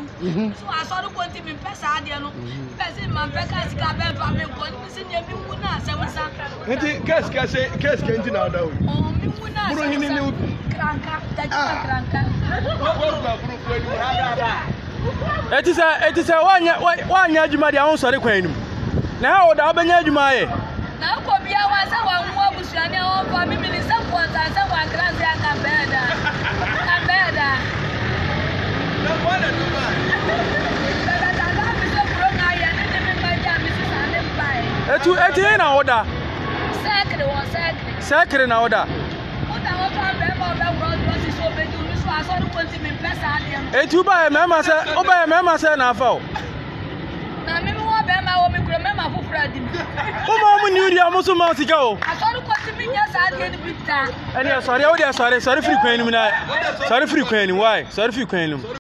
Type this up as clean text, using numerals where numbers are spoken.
So I saw the quantity in Pesadiano, Pessin, my Pecas, Cabin, family, missing your Muna, Samasa. Kes can't now. Oh, Muna, Cranka, Cranka. It is a 1 year Jumadi on sorry queen. Now, the Albany Jumae. Now, Cobia was a one more Bushania for me, someone as someone Grazia Cabeda. Etu na order. Sacred na order. Etu ba mema say na fa o. Na me mo ba ma wo me kro mema fufura dim. O ma mu ni dia mo so ma sika o. Asoru kwati mi nya sa de ni bita. Eni sorry free kwan ni mu na. Sorry free kwan ni why? Sorry free kwan ni.